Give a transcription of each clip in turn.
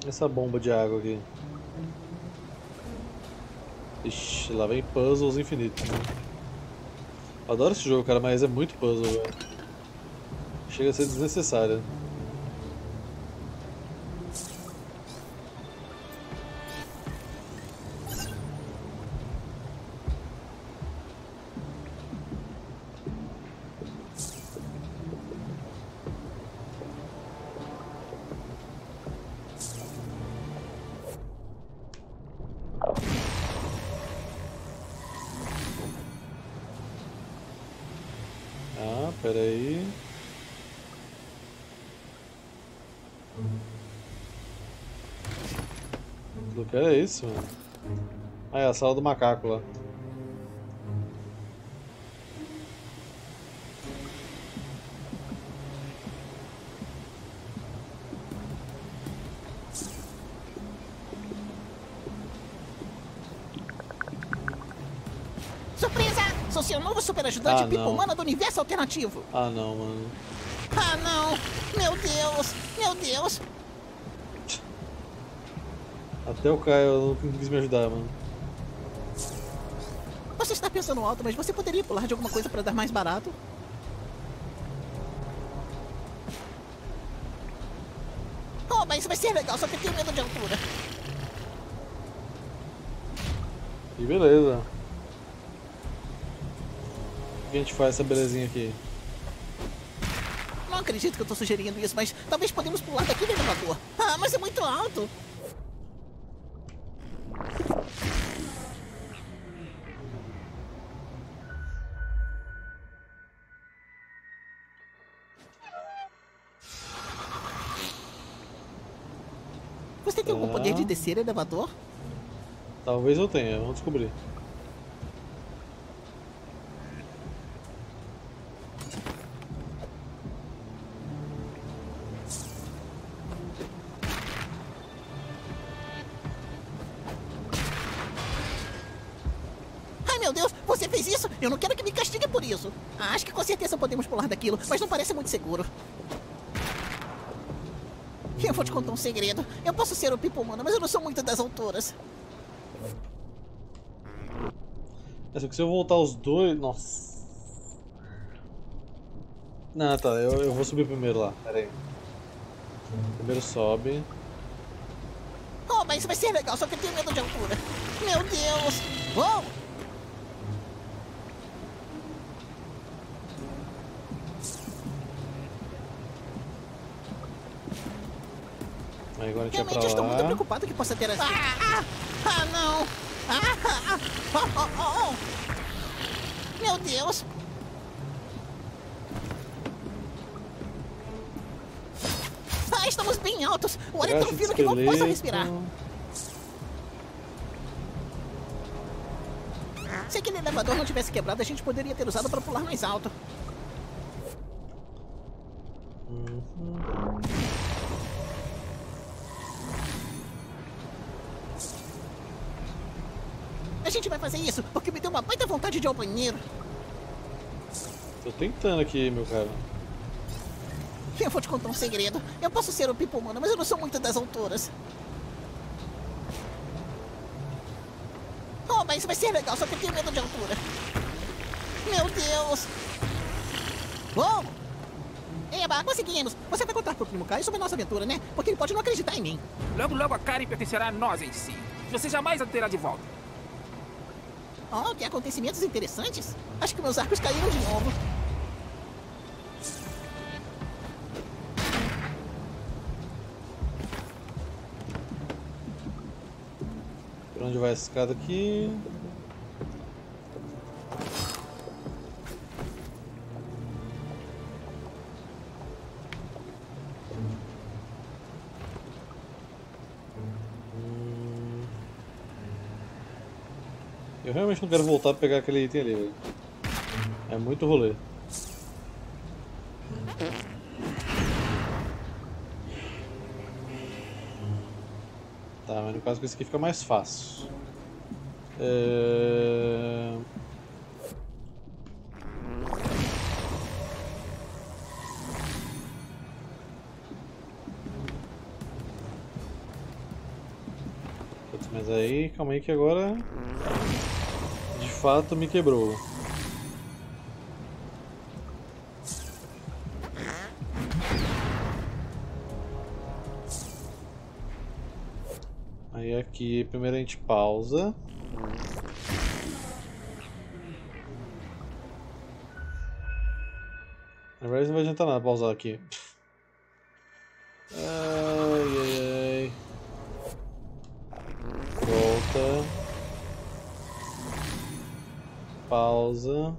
Essa bomba de água aqui. Ixi, lá vem puzzles infinitos. Adoro esse jogo, cara, mas é muito puzzle, velho. Chega a ser desnecessário. Ah, pera aí. O que é isso, mano? Ah, é a sala do macaco lá. Surpresa! Sou seu novo super ajudante Pipa Humana do universo alternativo. Ah, não, mano. Ah, não! Meu Deus! Meu Deus! Até o Caio não quis me ajudar, mano. Você está pensando alto, mas você poderia pular de alguma coisa para dar mais barato? Oh, mas isso vai ser legal, só que eu tenho medo de altura. E beleza. O que a gente faz essa belezinha aqui? Não acredito que eu tô sugerindo isso, mas talvez podemos pular daqui do elevador. Ah, mas é muito alto. Você tem algum poder de descer elevador? Talvez eu tenha, vamos descobrir. Ai, meu Deus, você fez isso? Eu não quero que me castigue por isso. Acho que com certeza podemos pular daquilo, mas não parece muito seguro. Eu vou te contar um segredo. Eu posso ser o Pipa Humana, mas eu não sou muito das alturas. Só que se eu voltar os dois... Nossa. Não, tá, eu vou subir primeiro lá, pera aí. Primeiro sobe. Oh, mas isso vai ser legal, só que eu tenho medo de altura. Meu Deus! Oh! Aí agora a gente vai Realmente pra estou muito lá. preocupado que possa ter as... não! Oh! Meu Deus! Estamos bem altos! O ar é tão fino que mal posso respirar. Se aquele elevador não tivesse quebrado, a gente poderia ter usado para pular mais alto. A gente vai fazer isso porque me deu uma baita vontade de ir ao banheiro. Tô tentando aqui, meu cara. Eu vou te contar um segredo. Eu posso ser o Pipa Humana, mas eu não sou muito das alturas. Oh, mas isso vai ser legal, só que eu tenho medo de altura. Meu Deus! Oh! Eba, conseguimos! Você vai contar pro primo Caio sobre a nossa aventura, né? Porque ele pode não acreditar em mim. Logo, logo a Karen pertencerá a nós em si. Você jamais a terá de volta. Oh, que acontecimentos interessantes. Acho que meus arcos caíram de novo. Por onde vai a escada aqui? Eu realmente não quero voltar pra pegar aquele item ali, velho. É muito rolê. Tá, mas no caso com esse aqui fica mais fácil. Mas aí, calma aí que agora de fato me quebrou. Aí aqui, primeiro a gente pausa. Na verdade não vai adiantar nada pausar aqui. Ai, ai, ai. Volta. Pausa.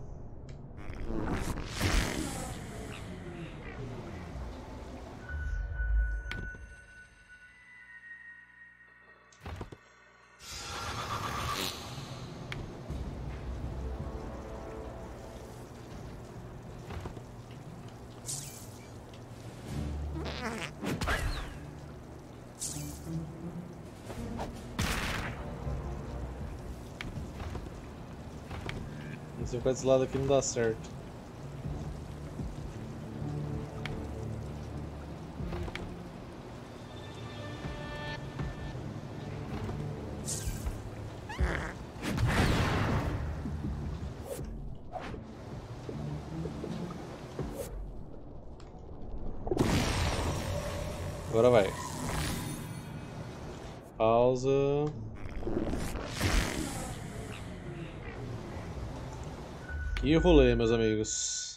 Se eu ficar desse lado aqui não dá certo. Agora vai. Pausa. E rolê, meus amigos.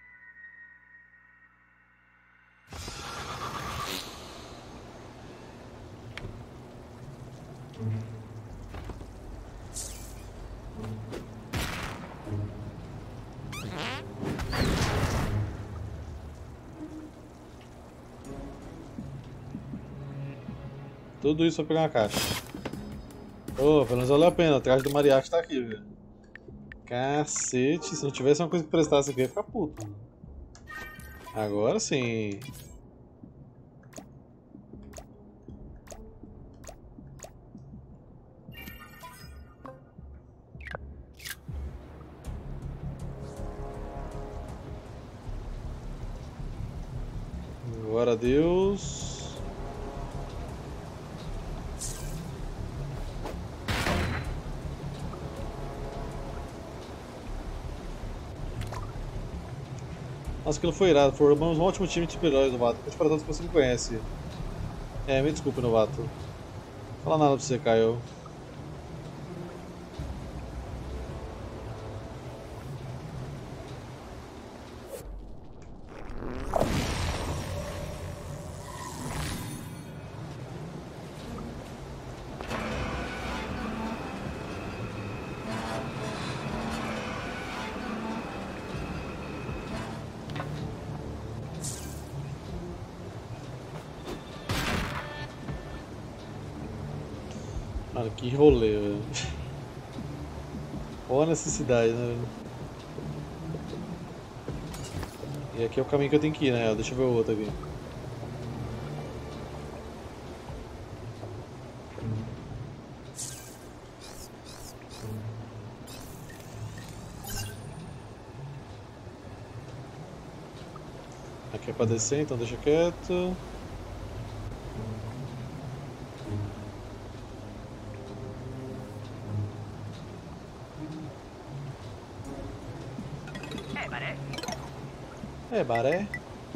Tudo isso pra pegar uma caixa. Oh, pelo menos valeu a pena. O traje do mariachi tá aqui, velho. Cacete, se não tivesse uma coisa que prestasse aqui, eu ia ficar puto. Agora sim. Glória a Deus. Nossa, aquilo foi irado. Formamos um ótimo time de super-heróis, novato. Conte para todos que você me conhece. Me desculpe, novato. Não fala nada pra você, Caio. Mano, que rolê, velho. Olha a necessidade, né, velho? E aqui é o caminho que eu tenho que ir, né? Deixa eu ver o outro aqui. Aqui é pra descer, então deixa quieto. Baré.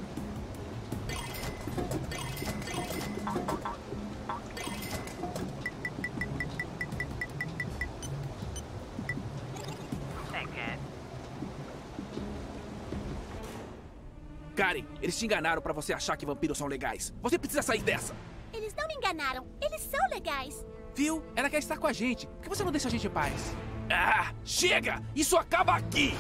Karen, eles te enganaram pra você achar que vampiros são legais. Você precisa sair dessa. Eles não me enganaram. Eles são legais. Viu? Ela quer estar com a gente. Por que você não deixa a gente em paz? Ah, chega! Isso acaba aqui!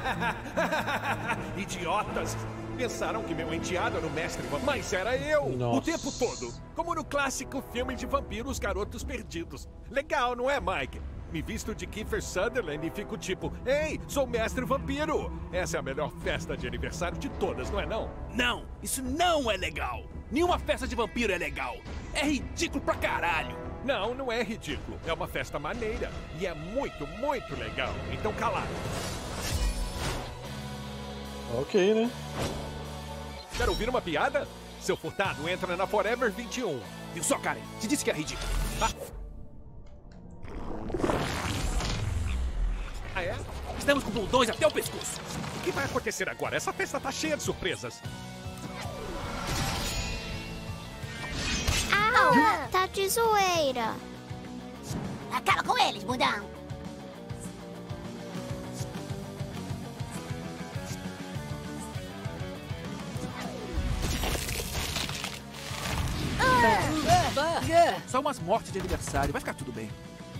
Idiotas! Pensaram que meu enteado era o mestre vampiro, mas era eu! Nossa. O tempo todo! Como no clássico filme de vampiros Garotos Perdidos. Legal, não é, Mike? Me visto de Kiefer Sutherland e fico tipo, ei, sou mestre vampiro! Essa é a melhor festa de aniversário de todas, não é não? Não, isso não é legal! Nenhuma festa de vampiro é legal! É ridículo pra caralho! Não, não é ridículo. É uma festa maneira. E é muito, muito legal. Então calado. Ok, né? Quer ouvir uma piada? Seu furtado entra na Forever 21. Viu só, Karen? Te disse que é ridículo. Ah, é? Estamos com bundões até o pescoço. O que vai acontecer agora? Essa festa tá cheia de surpresas. Au! Tá de zoeira. Acaba com eles, bundão. Só umas mortes de aniversário. Vai ficar tudo bem.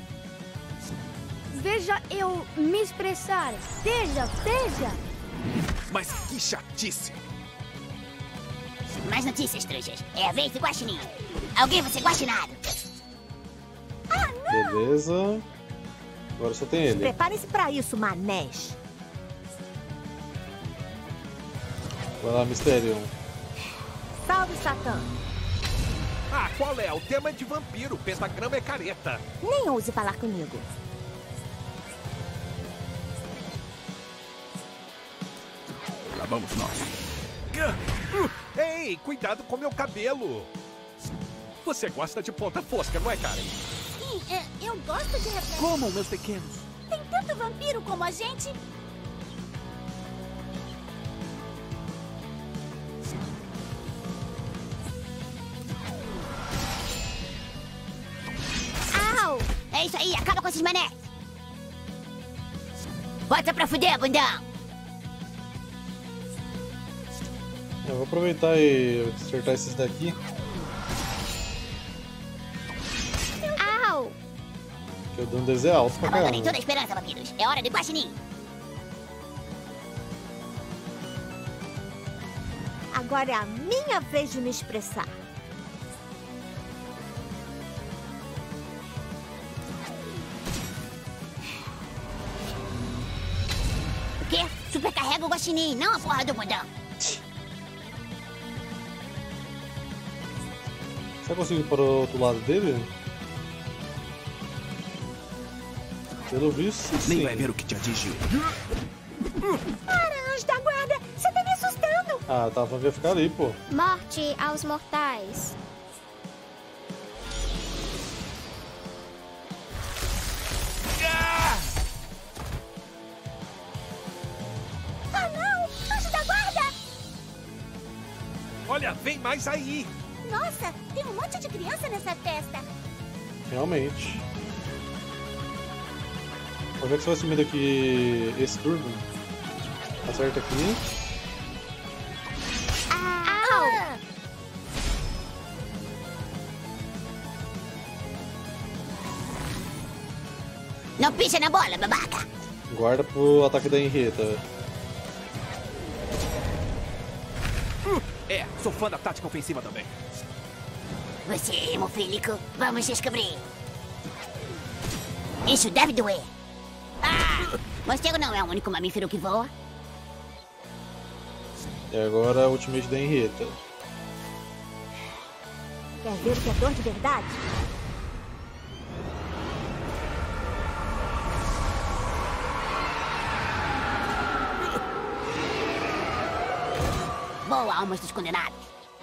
Veja eu me expressar. Veja. Mas que chatice. Mais notícias, trouxas. É a vez do guaxinim. Alguém vai ser guaxinado. Beleza. Agora só tem ele. Prepare-se pra isso, manés. Vai lá, Mysterion. Salve, Satã. Ah, qual é? O tema é de vampiro. Pentagrama é careta. Nem ouse falar comigo. Lá vamos nós. Ei, cuidado com meu cabelo. Você gosta de ponta fosca, não é, Karen? Sim, eu gosto de reflexo. Como, meus pequenos? Tem tanto vampiro como a gente. Au! É isso aí, acaba com esses manés. Bota pra fuder, bundão. Eu vou aproveitar e acertar esses daqui. Au! Que o dano deles é alto pra Abandonei toda caramba. a esperança, vampiros. É hora do guaxinim. Agora é a minha vez de me expressar. O quê? Supercarrega o guaxinim, não a porra do bundão. Você conseguiu ir para o outro lado dele? Pelo visto, sim. Nem vai ver o que te atingiu. Para, anjo da guarda! Você tá me assustando! Ah, tava falando que ia ficar ali, pô. Morte aos mortais. Ah, não! Anjo da guarda! Olha, vem mais aí. Nossa, tem um monte de criança nessa festa. Realmente. Onde é que você vai sumir daqui esse turno? Acerta aqui. Au! Não pisa na bola, babaca. Guarda pro ataque da Henrietta. É, sou fã da tática ofensiva também. Você, hemofílico, vamos descobrir. Isso deve doer. Ah! Morcego não é o único mamífero que voa. E agora a ultimate da Henrietta. Quer ver o que é dor de verdade? Boa, almas dos condenados.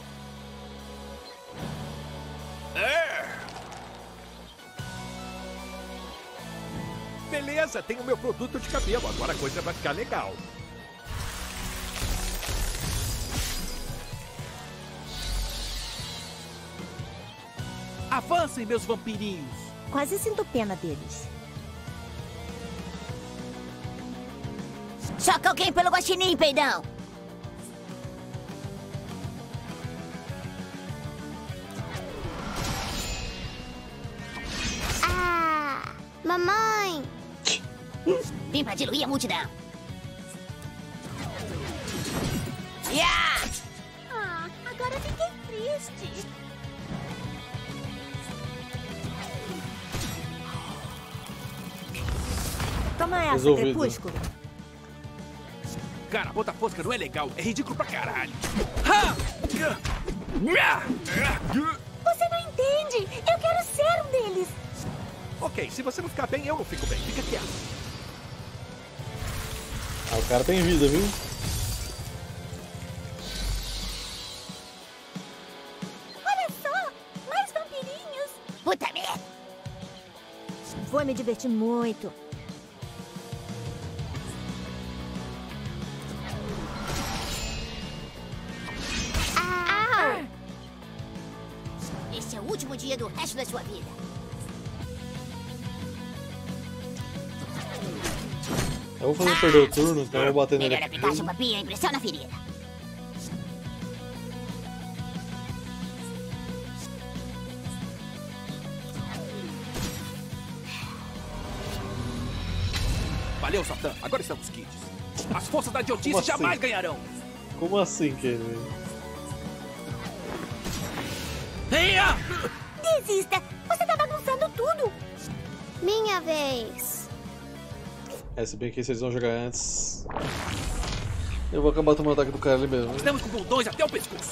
Beleza, tenho meu produto de cabelo. Agora a coisa vai ficar legal. Avancem, meus vampirinhos. Quase sinto pena deles. Soca alguém pelo guaxinim, peidão. Ah! Mamãe! Vim pra diluir a multidão. Yeah! Ah, agora fiquei triste. Toma essa, Resolvido. Crepúsculo. Cara, ponta fosca não é legal. É ridículo pra caralho. Você não entende! Eu quero ser um deles! Ok, se você não ficar bem, eu não fico bem. Fica quieto. Ah, o cara tem vida, viu? Olha só, mais vampirinhos. Puta merda. Vou me divertir muito. último dia do resto da sua vida. Eu vou fazer ele perder o turno, então eu vou bater nele Melhor aqui. aplicar chupapinha e impressão na ferida. Valeu, Satã. Agora estamos quites. As forças da idiotice Como assim? jamais ganharão. Como assim, querido? Venha! Desista! Você tá bagunçando tudo! Minha vez. É, se bem que se eles vão jogar antes... Eu vou acabar tomando o ataque do cara ali mesmo. Estamos com bundões até o pescoço.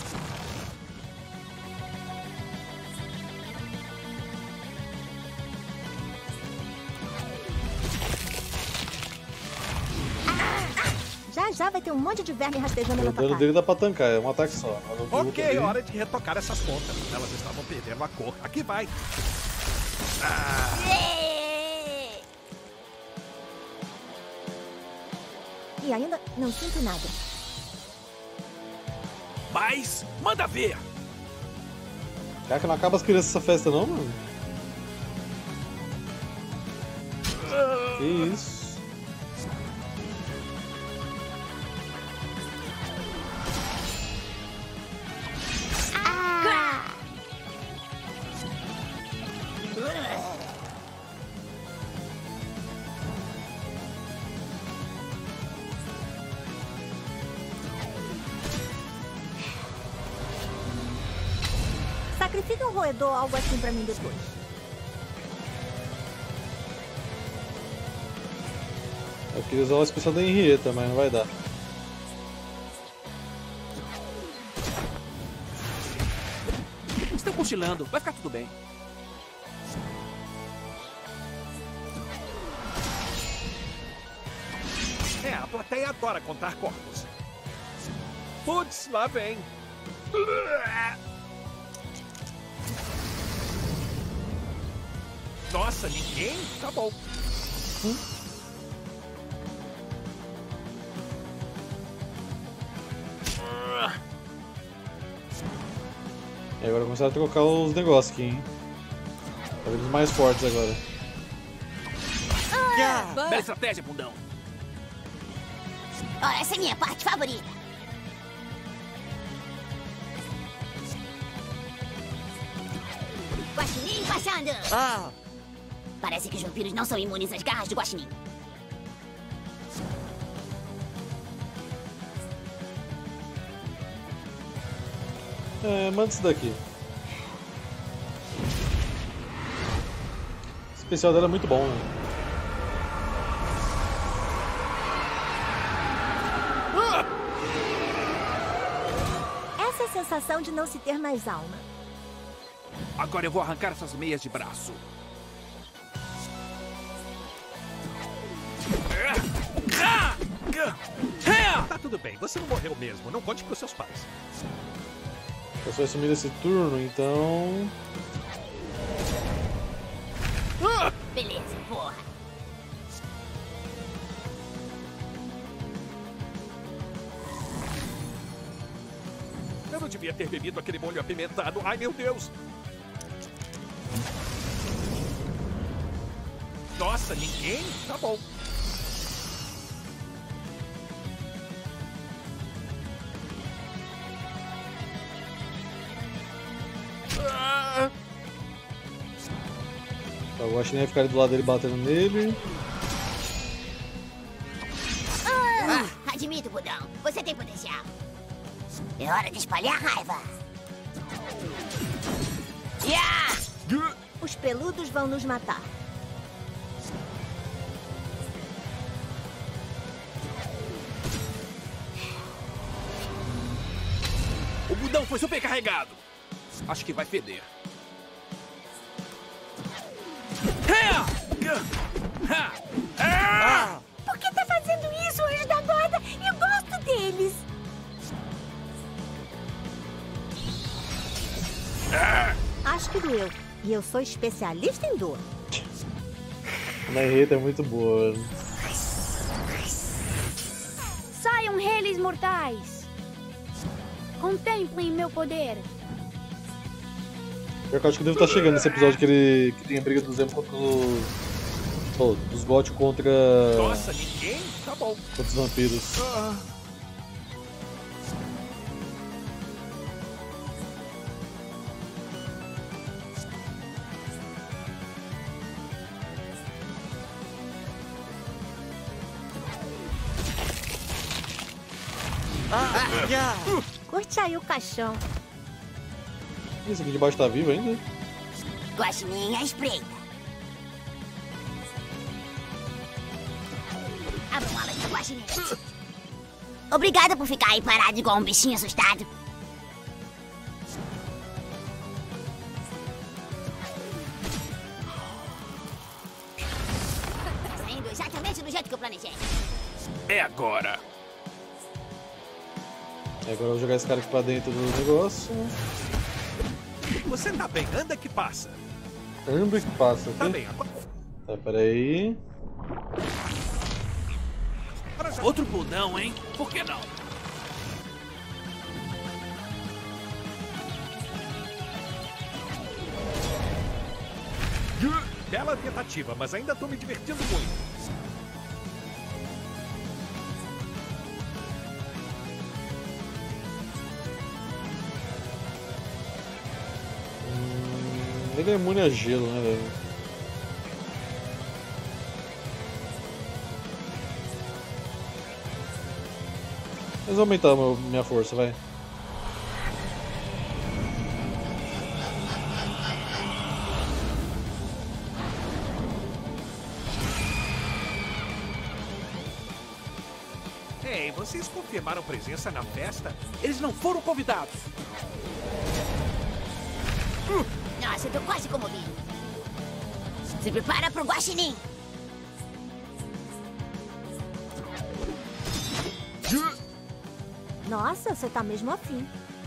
Já já vai ter um monte de verme rastejando O na tua dano cara. dele dá pra tancar, é um ataque só. Mas o do outro Ok, ali- hora de retocar essas pontas. Elas estavam perdendo a cor. Aqui vai. E ainda não sinto nada. Mas, manda ver. Caraca, não acaba as crianças essa festa não, mano? Que isso? Sacrifique um roedor ou algo assim pra mim depois. Eu queria usar uma especial da Henrietta, mas não vai dar. Estão cochilando. Vai ficar tudo bem. É, a plateia adora contar corpos. Putz, lá vem. Nossa, ninguém? Tá bom. E agora começaram a trocar os negócios aqui, hein? Tá vendo os mais fortes agora. Bela estratégia, bundão. Ó, essa é minha parte favorita. Guaxinim passando. Parece que os vampiros não são imunes às garras de Guaxinim. É, manda isso daqui. O especial dela é muito bom, né? Essa é a sensação de não se ter mais alma. Agora eu vou arrancar essas meias de braço. Tá tudo bem, você não morreu mesmo. Não conte pros seus pais. Eu só assumir esse turno, então... Beleza, porra. Eu não devia ter bebido aquele molho apimentado. Ai, meu Deus. Nossa, ninguém? Tá bom. O Guaxinim vai ficar ali do lado dele batendo nele. Admito, Budão. Você tem potencial. É hora de espalhar raiva. Yeah! Os peludos vão nos matar. O bundão foi supercarregado. Acho que vai feder. Por que tá fazendo isso, anjo da guarda? Eu gosto deles. Acho que doeu. E eu sou especialista em dor. A Henrietta é muito boa. Saiam, reis mortais! Contemplem meu poder! Eu acho que deve estar chegando nesse episódio que tem a briga do Zemo contra os... Oh, dos bots contra... Nossa, ninguém? Tá bom. Contra os vampiros. Curte aí o caixão. Esse aqui de baixo tá vivo ainda? Guaxinim à espreita. Abra uma ala de guaxinim. Obrigada por ficar aí parado igual um bichinho assustado. Tá saindo exatamente do jeito que eu planejei. É agora. Agora eu vou jogar esse cara aqui pra dentro do negócio. Você tá bem, anda que passa. Anda que passa, Tá aqui. bem, agora. Tá, peraí. Outro bundão, hein? Por que não? Bela tentativa, mas ainda tô me divertindo muito. Ele é imune a gelo, né, velho? Mas vou aumentar minha força, vai. Ei, vocês confirmaram presença na festa? Eles não foram convidados. Nossa, eu tô quase comovido. Se prepara pro guaxinim. Nossa, você tá mesmo afim.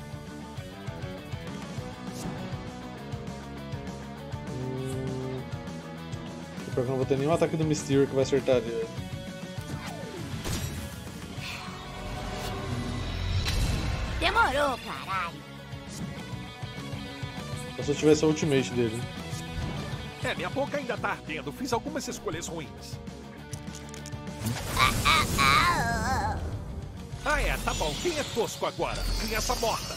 Pior que eu não vou ter nenhum ataque do Mysterio que vai acertar ali. Demorou, caralho. Só se eu tivesse a ultimate dele. É, minha boca ainda tá ardendo. Fiz algumas escolhas ruins. Ah, é, tá bom. Quem é tosco agora? Criança morta.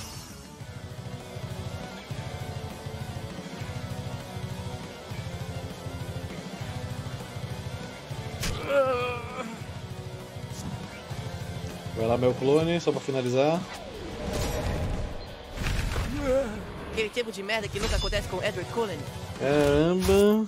Vai lá, meu clone, só pra finalizar. Aquele tipo de merda que nunca acontece com Edward Cullen. Caramba!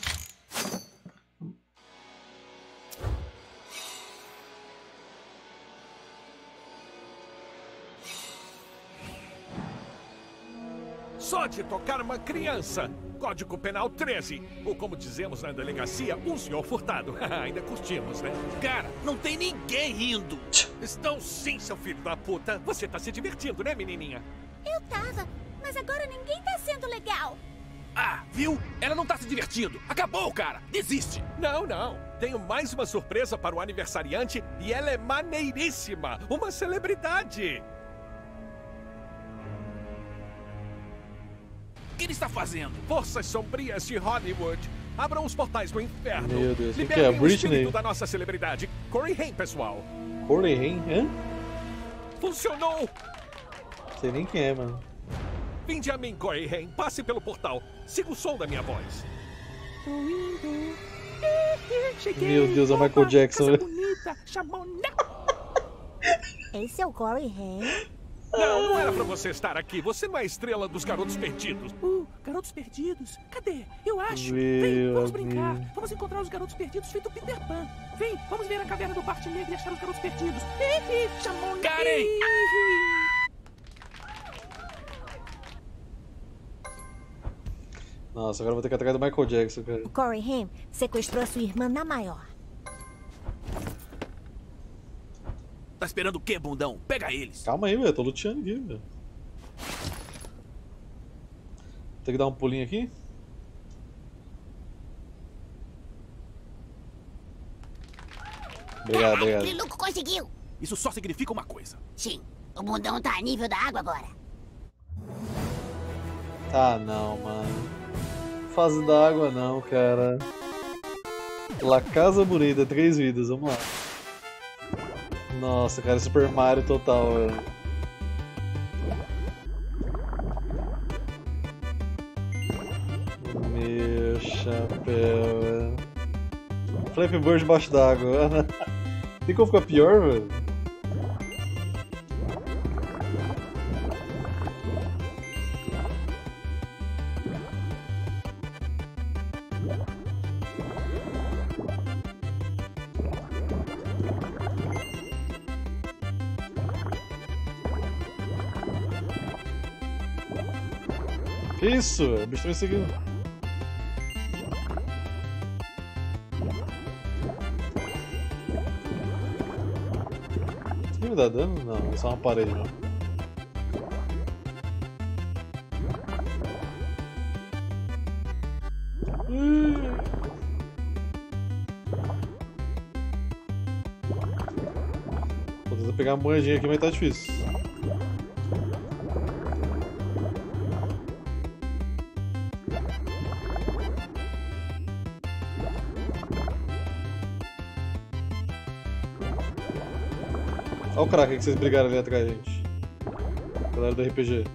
Só de tocar uma criança. Código Penal 13. Ou como dizemos na delegacia, um senhor furtado. Ainda curtimos, né? Cara, não tem ninguém rindo. Estão sim, seu filho da puta. Você tá se divertindo, né, menininha? Eu tava, mas agora ninguém tá sendo legal. Ah, viu? Ela não tá se divertindo. Acabou, cara. Desiste. Não, não. Tenho mais uma surpresa para o aniversariante e ela é maneiríssima. Uma celebridade. O que ele está fazendo? Forças sombrias de Hollywood. Abram os portais do inferno. Meu Deus, o que é? Libertem o Britney? espírito da nossa celebridade. Corey Haim, pessoal. Corey Haim? Hã? Funcionou! Sei nem quem é, mano. Vinde a mim, Corey Haim. Passe pelo portal. Siga o som da minha voz. Cheguei. Meu Deus, é o Michael Jackson, né? Bonita, chamou. Esse é o Corey Haim? Não, não era pra você estar aqui. Você não é a estrela dos Garotos Perdidos. Garotos perdidos? Cadê? Eu acho. Meu Vem, vamos brincar. Deus. Vamos encontrar os garotos perdidos feito Peter Pan. Vem, vamos ver a caverna do Bart Negro e achar os garotos perdidos. Chamou. Karen! Nossa, agora eu vou ter que ir atrás do Michael Jackson, cara. O Corey Haim sequestrou a sua irmã na maior. Tá esperando o quê, bundão? Pega eles. Calma aí, velho. Tô luteando aqui, velho. Tem que dar um pulinho aqui? Obrigado, obrigado. Triluco conseguiu. Isso só significa uma coisa. Sim, o bundão tá a nível da água agora. Ah, não, mano. Fase da água não, cara. La Casa Bonita, 3 vidas, vamos lá. Nossa, cara, Super Mario total, velho. Meu chapéu, velho. Flappy Bird debaixo d'água. Tem como ficar pior, velho? Que isso, velho? O bicho tá me seguindo. Isso me dá dano? Não, é só uma parede, não. Vou tentar pegar a moedinha aqui, mas tá difícil. Olha o craque que vocês brigaram ali atrás, gente. Galera do RPG.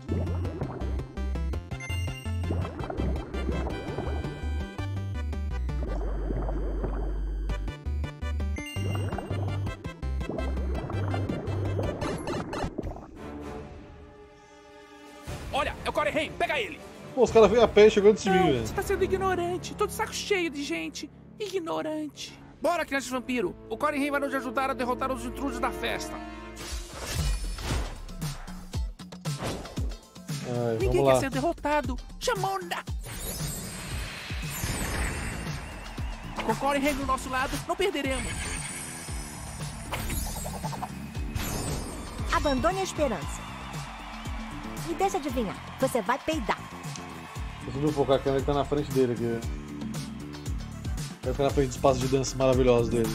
Olha, é o Corey Haim, pega ele! Pô, os caras veio a pé e chegou antes de mim, Não, velho. você tá sendo ignorante. Tô de saco cheio de gente. Ignorante. Bora, crianças vampiro! O Corey Haim vai nos ajudar a derrotar os intrusos da festa. Ai, Ninguém vamos lá. quer ser derrotado. Chamona! Com Corey Haim do nosso lado, não perderemos. Abandone a esperança. Me deixa adivinhar. Você vai peidar. Vou subir um pouco, a câmera que tá na frente dele aqui. Vai ficar na frente do espaço de dança maravilhoso dele.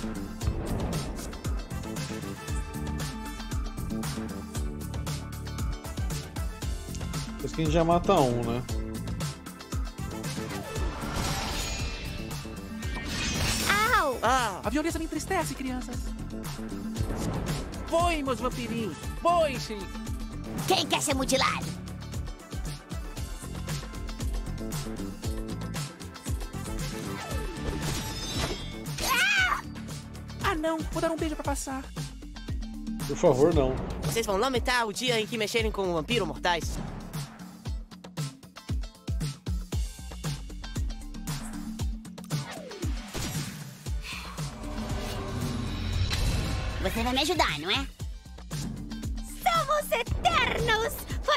Por isso que a gente já mata um, né? Au! A violência me entristece, crianças. Voem, meus vampirinhos. Voem-se. Quem quer ser mutilado? Ah, não. Vou dar um beijo pra passar. Por favor, não. Vocês vão lamentar o dia em que mexerem com o vampiro mortais? Você vai me ajudar, não é? Somos eternos!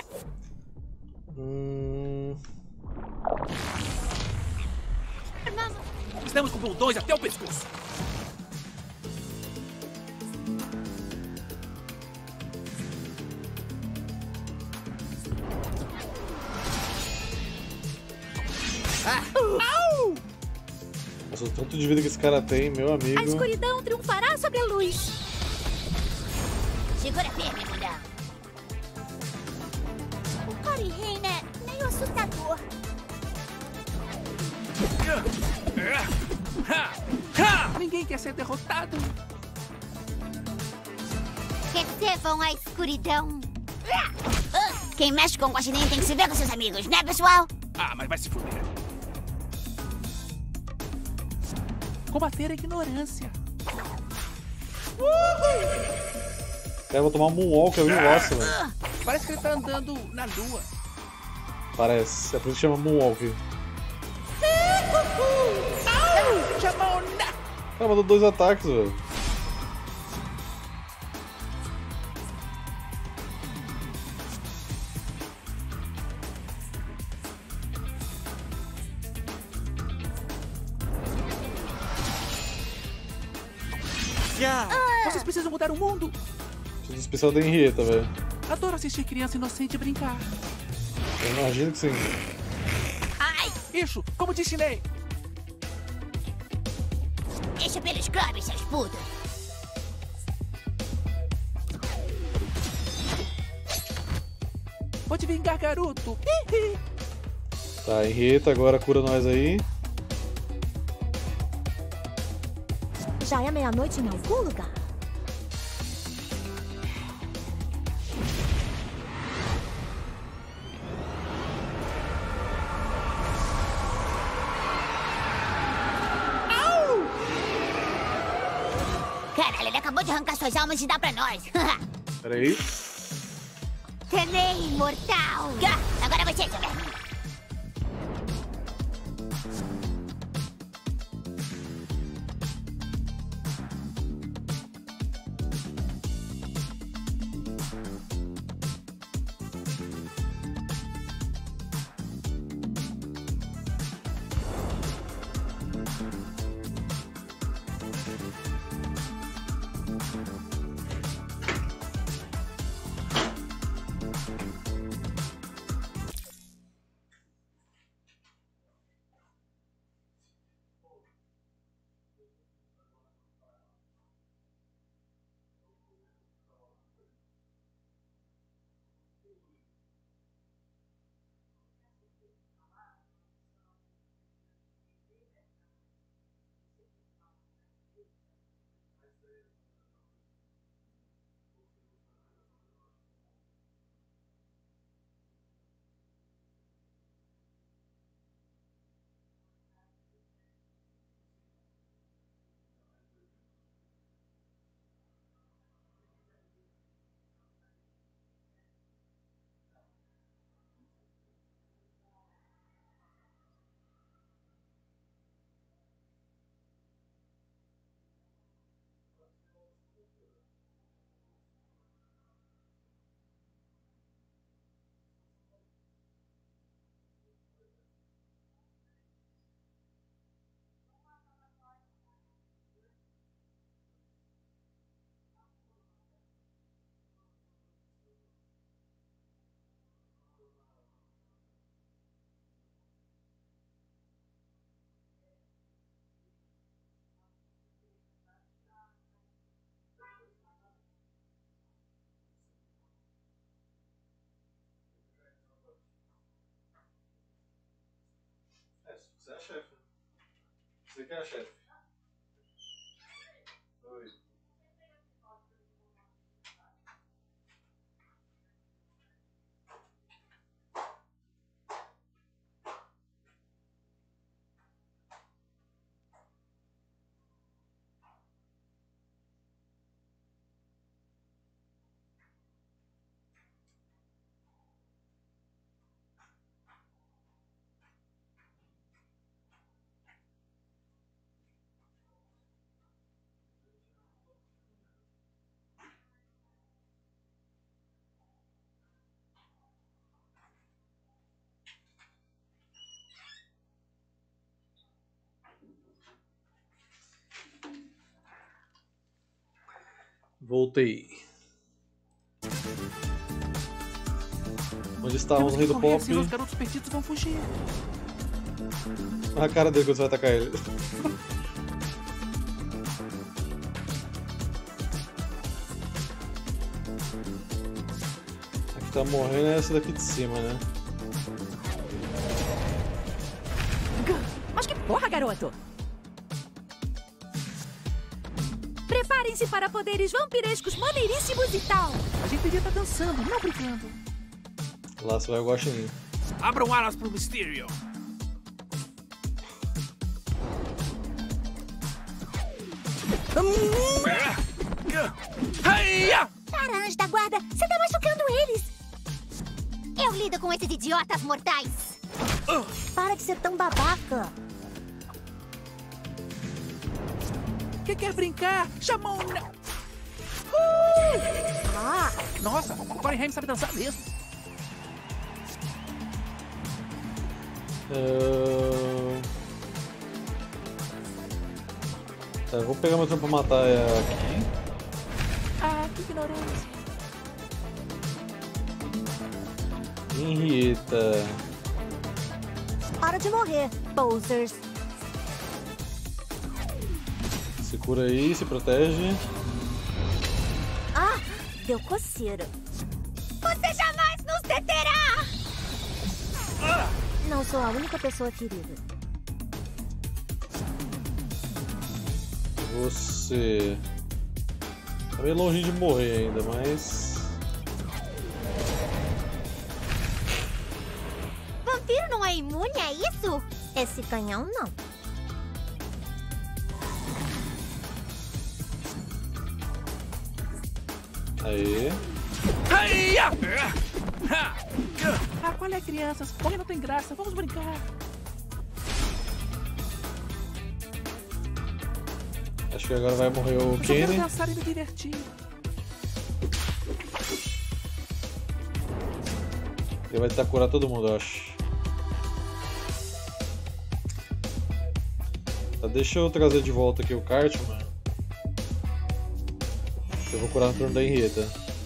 Estamos com bundões até o pescoço. Nossa, o tanto de vida que esse cara tem, meu amigo. A escuridão triunfará sobre a luz. Segura firme, mulher. O Corey Haim é meio assustador. Ninguém quer ser derrotado. Recebam a escuridão. Quem mexe com o guaxinim tem que se ver com seus amigos, né, pessoal? Ah, mas vai se fuder. Combater a ignorância. Cara, vou tomar um Moonwalk ali no Lost, velho. Parece que ele tá andando na lua. Parece. É por isso que chama Moonwalk. Chamona! Cara, mandou 2 ataques, velho. Vocês precisam mudar o mundo. Preciso do especial da Henrietta, velho. Adoro assistir criança inocente brincar. Eu imagino que sim. Ai, Isso, como te ensinei. deixa pelos clubes, seus putos. Vou te vingar, garoto. Tá, Henrietta, agora cura nós aí. Já é meia-noite em algum lugar. Caralho, ele acabou de arrancar suas almas e dar pra nós. Peraí. Também, imortal. Agora você, seu vermelho. Você é a chefe. Você que é a chefe. Oi. Voltei. Onde estávamos no Rei do Pop? Senão os garotos perdidos vão fugir. A cara dele quando você vai atacar ele. A que tá morrendo é essa daqui de cima, né? Mas que porra, garoto! Preparem-se para poderes vampirescos maneiríssimos e tal! A gente devia estar dançando, não brincando. Lá você vai o Guaxinim. Abram alas pro Mysterio. Para, anjo da guarda, você tá machucando eles. Eu lido com esses idiotas mortais. Para de ser tão babaca! Quem quer brincar? Chamou um... Ah! Nossa, o Corey Haim sabe dançar mesmo. Tá, vou pegar meu tempo pra matar aqui. Ah, que ignorância. Henrietta. Hora de morrer, posers. Se cura aí, se protege. Ah, deu coceira. Você jamais nos deterá! Não sou a única pessoa ferida. Você... tá meio longe de morrer ainda, mas... Vampiro não é imune a isso? Esse canhão, não. Aí... Ah, qual é, crianças? Morrer não tem graça. Vamos brincar. acho que agora vai morrer o Eu só quero Kenny. dançar e me divertir. Ele vai tentar curar todo mundo, eu acho. Tá, deixa eu trazer de volta aqui o Cartman. Eu vou curar no turno da Henrietta.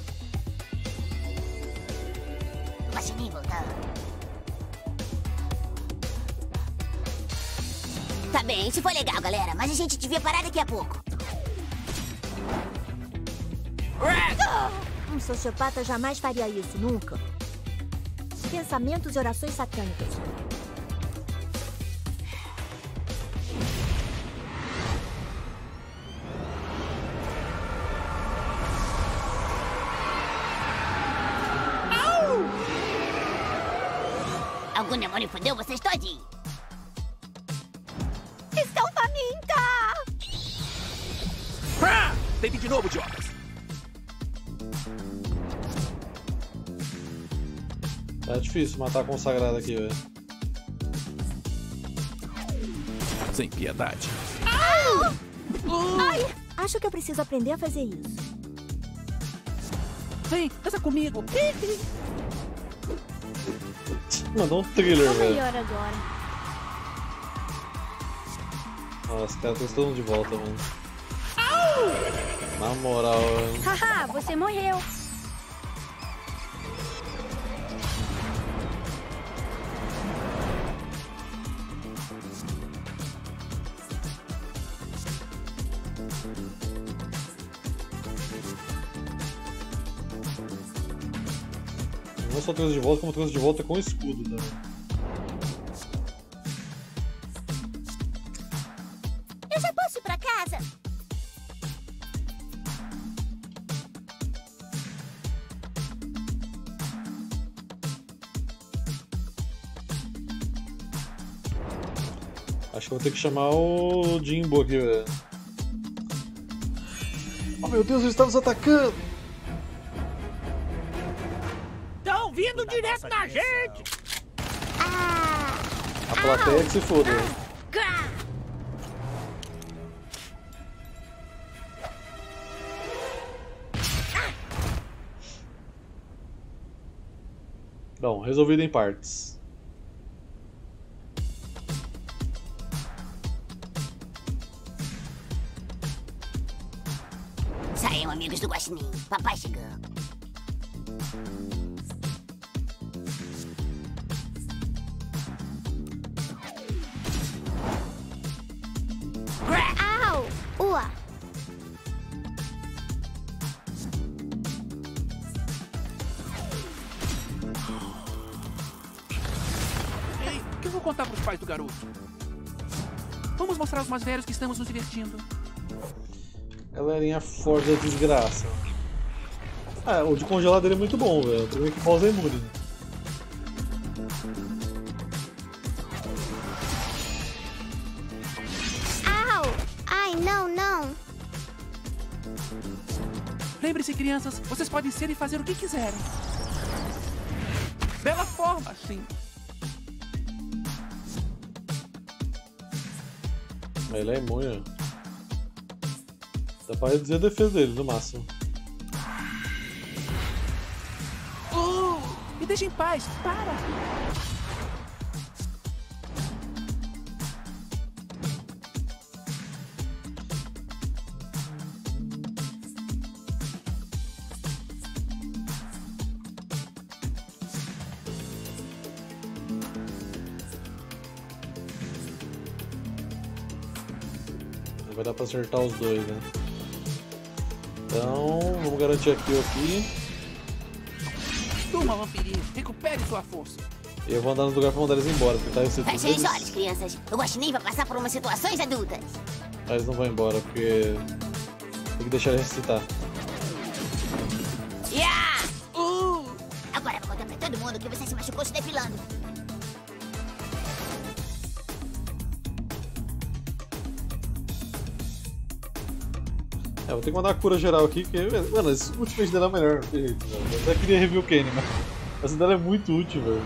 O Guaxinim voltou. Tá bem, isso foi legal, galera. Mas a gente devia parar daqui a pouco. Um sociopata jamais faria isso, nunca. Pensamentos e orações satânicas. Algum demônio fudeu vocês todinho. Estão faminta! Teve de novo, idiotas. Tá difícil matar a consagrada aqui, velho. Sem piedade. Ai, acho que eu preciso aprender a fazer isso. Vem, dança comigo. Mandou um thriller, Tá velho. melhor agora. Nossa, os caras estão todos de volta, mano. Na moral, velho. Haha, você morreu. Não só trouxe de volta, como trouxe de volta com escudo também. Eu já posso ir pra casa? Acho que eu vou ter que chamar o Jimbo aqui, velho. Oh meu Deus, eles estavam nos atacando! Estão vindo direto na gente. A plateia que se foda. Bom, resolvido em partes. Saiam, amigos do Guaxinim. Papai chegou. Au! Ua! Ei, o que eu vou contar pros pais do garoto? Vamos mostrar aos mais velhos que estamos nos divertindo. Galerinha forte da desgraça. Ah, o de congelar dele é muito bom, velho. O problema é que o boss é imune. Né? Au! Ai, não, não! Lembre-se, crianças, vocês podem ser e fazer o que quiserem. Bela forma, sim. Ele é imune. Dá pra reduzir a defesa dele, no máximo. Me deixa em paz, para! Não vai dar pra acertar os dois, né? Então, vamos garantir a kill aqui. Toma, vampirinho, recupere sua força. E eu vou andar nos lugares pra mandar eles embora, porque tá eu sei Fechem os olhos, crianças. O Guaxinim vai passar por umas situações adultas. Aí eles não vão embora, porque tem que deixar ele ressuscitar. Yeah! Agora eu vou contar pra todo mundo que você se machucou se depilando. Vou ter que mandar a cura geral aqui, porque, mano, esse ultimate dela é melhor, não tem jeito, velho. Eu até queria review o Kenny, mas essa dela é muito útil, velho.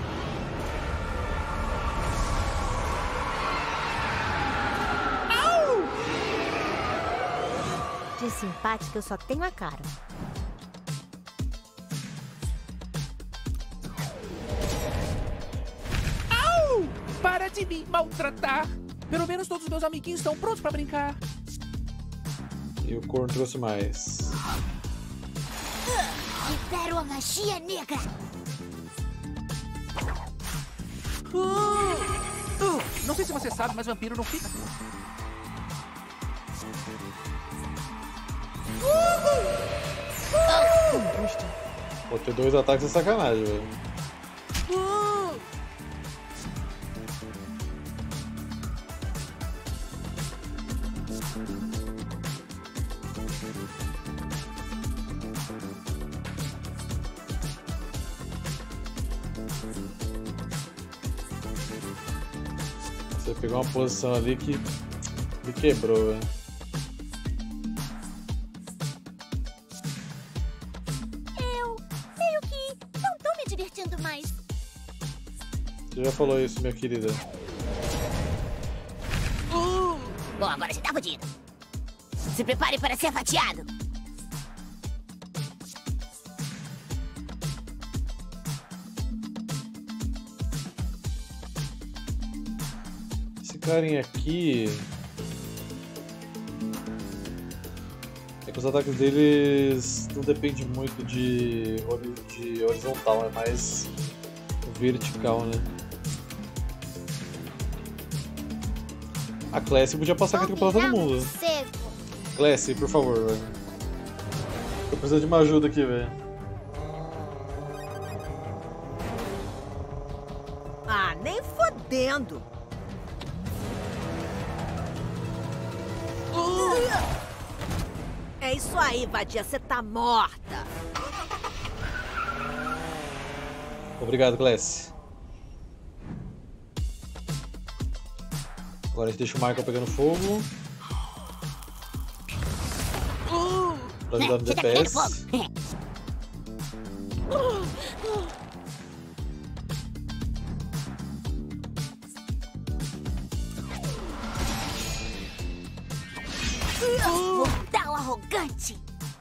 De simpática eu só tenho a cara. Au! Para de me maltratar! Pelo menos todos os meus amiguinhos estão prontos pra brincar. E o corno trouxe mais. Libero a magia negra. Não sei se você sabe, mas vampiro não fica. Pô, ter 2 ataques é sacanagem, velho. Você pegou uma posição ali que me quebrou, velho. Eu meio que não tô me divertindo mais. Você já falou isso, minha querida. Bom, agora você tá fudido. Se prepare para ser fatiado. Esse carinha aqui... É que os ataques deles não dependem muito de horizontal, é mais vertical, né? A Classy podia passar aqui pra todo mundo. Classy, por favor, velho. Tô precisando de uma ajuda aqui, velho. Ah, nem fodendo. É isso aí, vadia, você tá morta. Obrigado, Classy. Agora a gente deixa o Michael pegando fogo. Pra ajudar no Você tá pegando DPS. fogo? Mortal arrogante.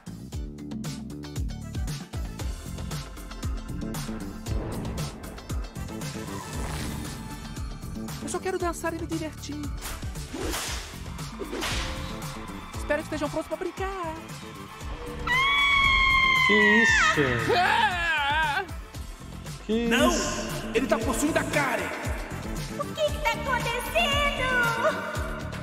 Eu só quero dançar e me divertir. Espero que estejam prontos pra brincar. Que isso? Ah! Que Não! isso? Ele tá possuindo a Karen! O que tá acontecendo?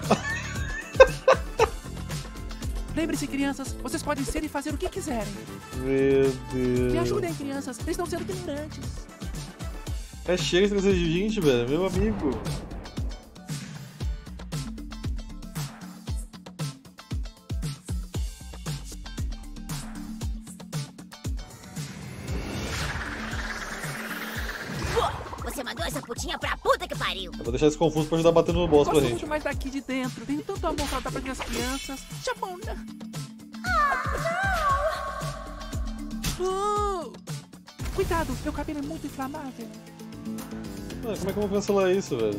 Lembre-se, crianças, vocês podem ser e fazer o que quiserem. Meu Deus. Me ajudem, crianças. Eles estão sendo ignorantes. Chega esse negócio de gente, velho. Meu amigo. Você mandou essa putinha pra puta que pariu. Eu vou deixar esse confuso pra ajudar batendo no boss pra Gosto gente. muito mais daqui de dentro. Tenho tanto amor pra dar para minhas crianças. Chamona! Cuidado, meu cabelo é muito inflamável. Como é que eu vou cancelar isso, velho?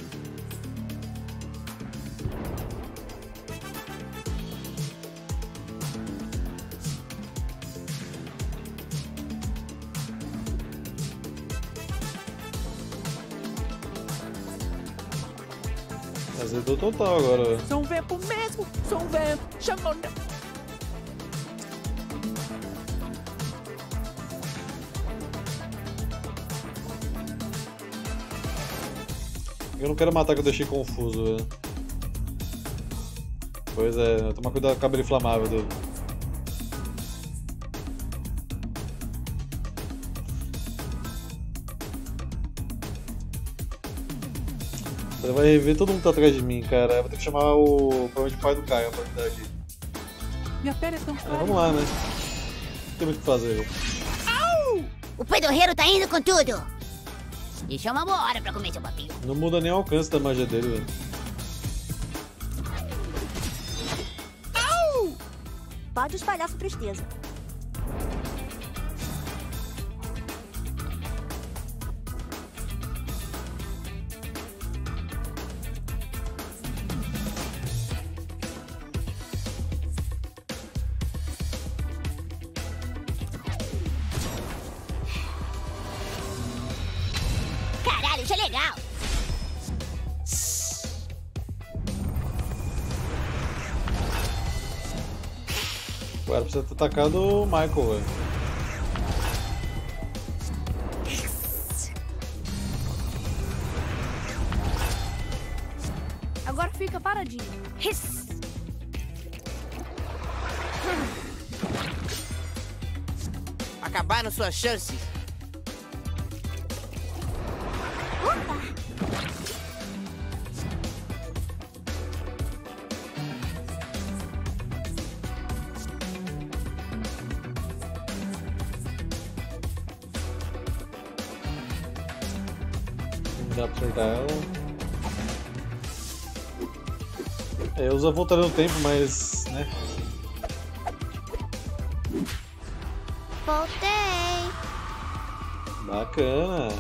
Azedou total agora, velho. Sou um vampo mesmo, sou um vampo. Chamona! Eu não quero matar que eu deixei confuso, velho. Pois é, tomar cuidado com o cabelo inflamável dele. Você vai rever todo mundo que tá atrás de mim, cara. Eu vou ter que chamar o provavelmente o pai do Caio pra ajudar aqui. Minha pele é tão clara. Vamos lá, né? Não tem muito o que fazer. O pedorreiro tá indo com tudo. Isso é uma boa hora pra comer seu papinho. Não muda nem o alcance da magia dele, velho. Pode espalhar sua tristeza. Caralho, isso é legal. Agora precisa ter atacado o Michael, velho. Agora fica paradinho. Acabaram suas chances. Dá pra acertar ela. É, eu uso a voltar no tempo, mas, né? Voltei. Bacana.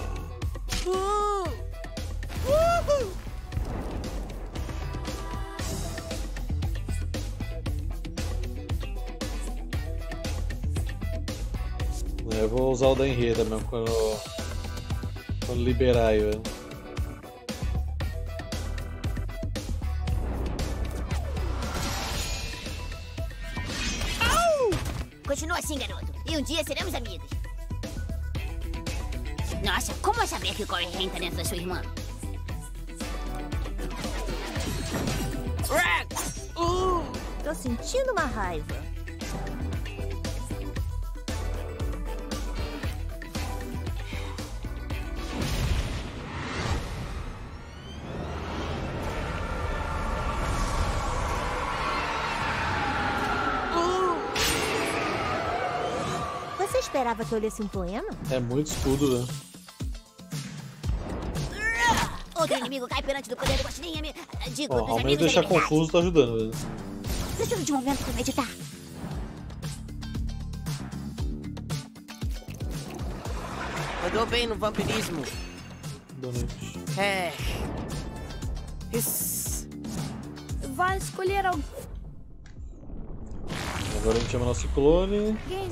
Eu vou usar o da enreda mesmo quando liberar aí, velho. Continua assim, garoto. E um dia seremos amigos. Nossa, como é saber que o Corey Haim tá dentro da sua irmã? Tô sentindo uma raiva. Você esperava que eu lesse um poema? É muito escudo, né? Outro inimigo cai perante do poder do Guaxinim. Digo, Ó, dos ao menos amigos deixar da liberdade. confuso tá ajudando, velho. Preciso de um momento pra meditar. Mandou bem no vampirismo. Boa noite. É. Vai escolher alguém. Agora a gente chama nosso clone.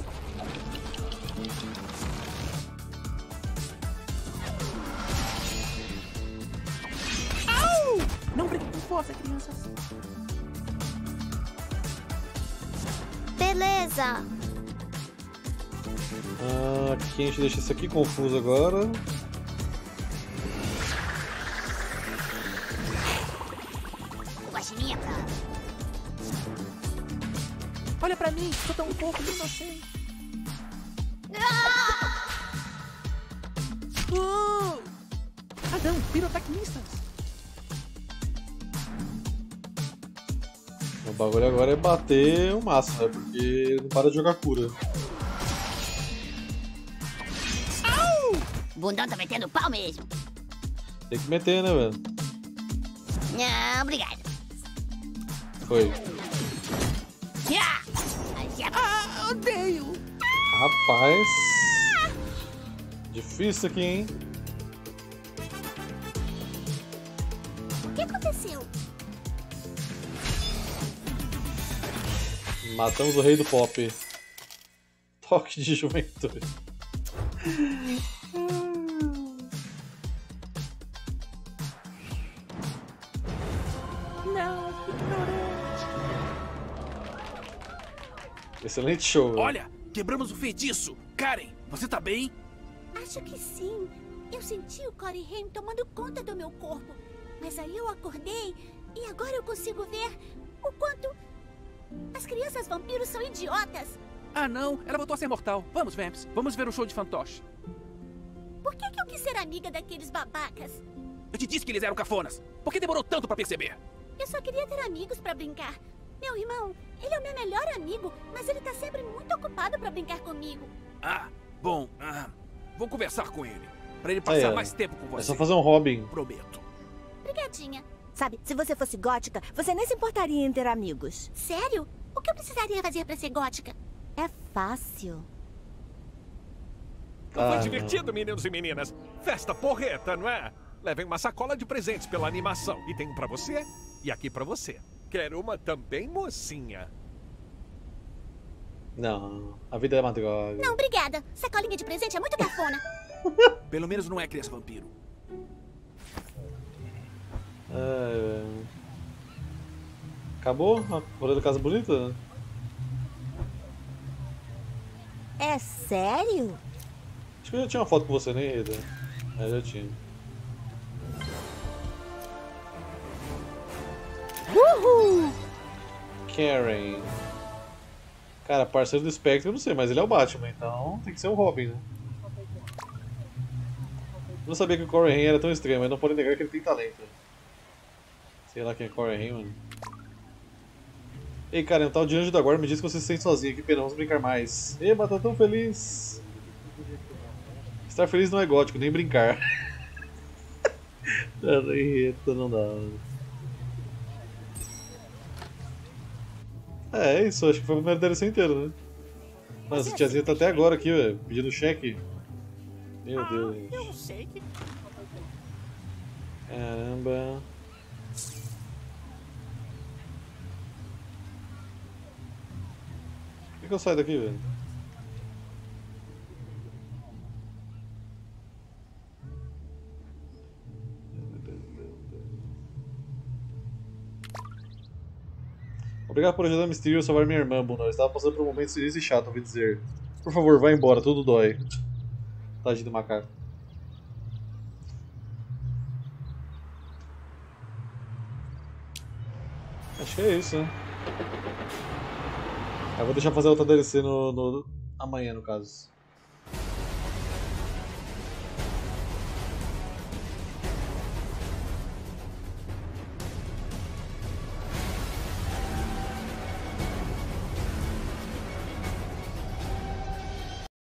Não brinque com força, crianças. Beleza. Aqui a gente deixa isso aqui confuso agora. O Guaxinim é pra... Olha pra mim, sou tão pouco inocente. Adão, pirotecnistas. O bagulho agora é bater o máximo, né? Porque ele não para de jogar cura. O bundão tá metendo pau mesmo. Tem que meter, né, velho? Não, obrigado. Foi. Odeio. Rapaz. Difícil aqui, hein? O que aconteceu? Matamos o rei do pop. Toque de juventude. Não, ignorante. Excelente show, velho. Olha, quebramos o feitiço. Karen, você tá bem? Acho que sim. Eu senti o Corey Haim tomando conta do meu corpo. Mas aí eu acordei e agora eu consigo ver o quanto as crianças vampiros são idiotas. Ah, não. Ela voltou a ser mortal. Vamos, Vamps. Vamos ver o show de fantoche. Por que eu quis ser amiga daqueles babacas? Eu te disse que eles eram cafonas. Por que demorou tanto pra perceber? Eu só queria ter amigos pra brincar. Meu irmão, ele é o meu melhor amigo, mas ele tá sempre muito ocupado pra brincar comigo. Ah, bom, vou conversar com ele. Pra ele passar mais tempo com você. É só fazer um Robin. Prometo. Obrigadinha. Sabe, se você fosse gótica, você nem se importaria em ter amigos. Sério? O que eu precisaria fazer pra ser gótica? É fácil. Foi divertido, meninos e meninas. Festa porreta, não é? Levem uma sacola de presentes pela animação. E tem um pra você e aqui pra você. Quer uma também, mocinha? Não, a vida é uma droga. Não, obrigada. Sacolinha de presente é muito cafona. Pelo menos não é criança vampiro. Acabou? A cor da casa bonita? É sério? Acho que eu já tinha uma foto com você, né, Rita? É, já tinha. Uhul! Karen. Cara, parceiro do Spectre eu não sei, mas ele é o Batman, então tem que ser o Robin, né? Eu não sabia que o Corey Haim era tão estranho, mas não pode negar que ele tem talento. Sei lá quem é Corey Haim, mano. Ei, cara, um tal de Anjo da Guarda me disse que você se sente sozinho, que pena, vamos brincar mais. Eba, tô tão feliz. Estar feliz não é gótico, nem brincar. Eita, não dá. É isso, acho que foi o primeiro DLC inteiro, né? Nossa, a tiazinha tá até agora aqui, velho, pedindo cheque. Meu Deus. Eu sei que... Caramba. Por que eu saio daqui, velho? Obrigado por ajudar a Mysterio a salvar minha irmã, Bunda. Eu estava passando por um momento sinistro e chato, ouvi dizer. Por favor, vá embora, tudo dói. Tadinho do macaco. Acho que é isso, né? Eu vou deixar fazer outra DLC amanhã, no caso.